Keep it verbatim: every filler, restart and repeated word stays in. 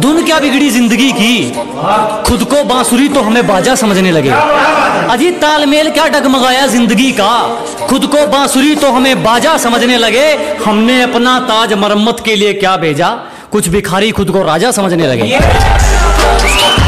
धुन क्या बिगड़ी जिंदगी की, खुद को बांसुरी तो हमें बाजा समझने लगे। अजी तालमेल क्या डगमगाया जिंदगी का, खुद को बांसुरी तो हमें बाजा समझने लगे। हमने अपना ताज मरम्मत के लिए क्या भेजा, कुछ भिखारी खुद को राजा समझने लगे।